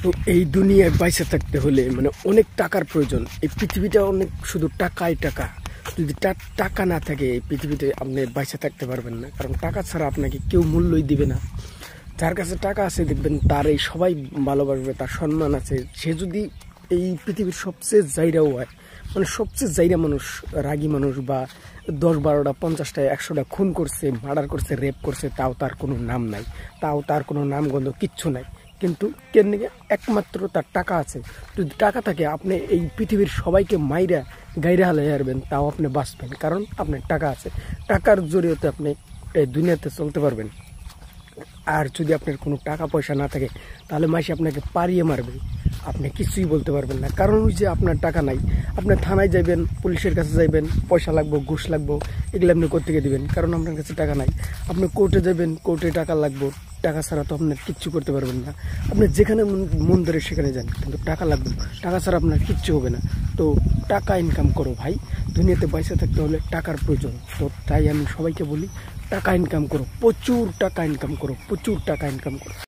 তো এই দুনিয়ায় বাইসে থাকতে হলে মানে অনেক টাকার প্রয়োজন। এই পৃথিবীটা অনেক শুধু টাকাই টাকা। যদি টাকা না থাকে এই পৃথিবীতে আপনি বাইসে থাকতে পারবেন না, কারণ টাকা ছাড়া আপনাকে কেউ মূল্যই দিবে না। যার কাছে টাকা আছে দেখবেন তার এই সবাই ভালোবাসবে, তার সম্মান আছে। সে যদি এই পৃথিবীর সবচেয়ে জাইরাও হয়, মানে সবচেয়ে জাইরা মানুষ, রাগী মানুষ বা 10-12টা 50টা 100টা খুন করছে, মার্ডার করছে, রেপ করছে, তাও তার কোনো নাম নাই, তাও তার কোনো নামগন্ধ কিচ্ছু নাই। কিন্তু কেন একমাত্র তার টাকা আছে। যদি টাকা থাকে আপনি এই পৃথিবীর সবাইকে মাইরা গাইরা হালাই হারবেন, তাও আপনি বাঁচবেন, কারণ আপনার টাকা আছে। টাকার জরিয়তে আপনি এই দুনিয়াতে চলতে পারবেন। আর যদি আপনার কোনো টাকা পয়সা না থাকে তাহলে মাসে আপনাকে পারিয়ে মারবে, আপনি কিছুই বলতে পারবেন না। কারণ ওই যে আপনার টাকা নাই, আপনি থানায় যাবেন, পুলিশের কাছে যাইবেন, পয়সা লাগবো, ঘুষ লাগবো, এগুলো আপনি কোত্থেকে দিবেন? কারণ আপনার কাছে টাকা নাই। আপনি কোর্টে যাবেন, কোর্টে টাকা লাগবো, টাকা ছাড়া তো আপনার কিচ্ছু করতে পারবেন না। আপনি যেখানে মন ধরে সেখানে যান, কিন্তু টাকা লাগবে, টাকা ছাড়া আপনার কিচ্ছু হবে না। তো টাকা ইনকাম করো ভাই, দুনিয়াতে পয়সা থাকতে হলে টাকার প্রয়োজন। তো তাই আমি সবাইকে বলি, টাকা ইনকাম করো, প্রচুর টাকা ইনকাম করো, প্রচুর টাকা ইনকাম করো।